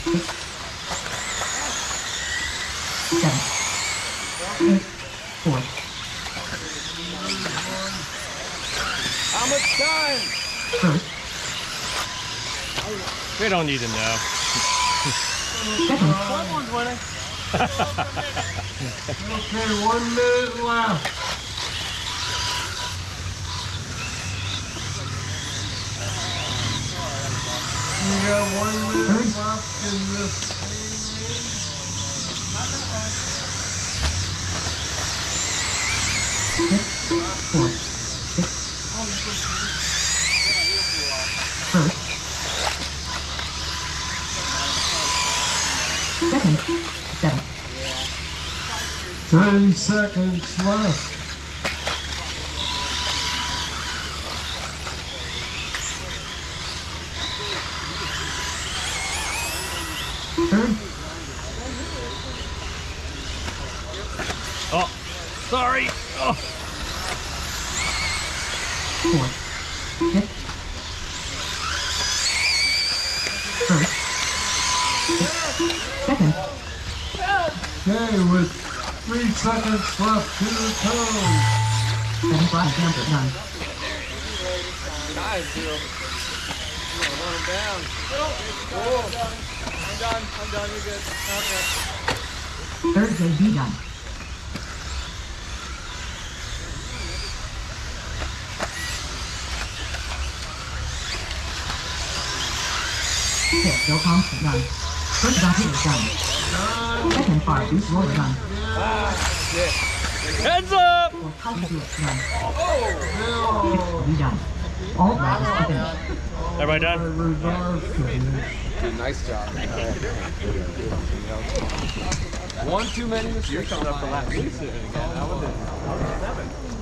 How much time? We don't need to know. Someone's winning. Okay, 1 minute left. We got 1 minute left in this. Second, 7. 30 seconds left. Third, Oh, sorry. Oh. 4th, 5th. First, 2nd, Okay, with 3 seconds left to the cone. 7 flag jumper done. Nice, zero. Run him down. Oh. I'm done. You're good. Okay. Third JB done. Fifth, Bill Thompson done. First Buggy done. Second part, Bruce Roy done. Shit. Heads up! Fourth, How to Do It done. Oh. Sixth, be done. All rounds finished. Everybody done? Dude, nice job. One too many mistakes. You're coming up the last. That was 7.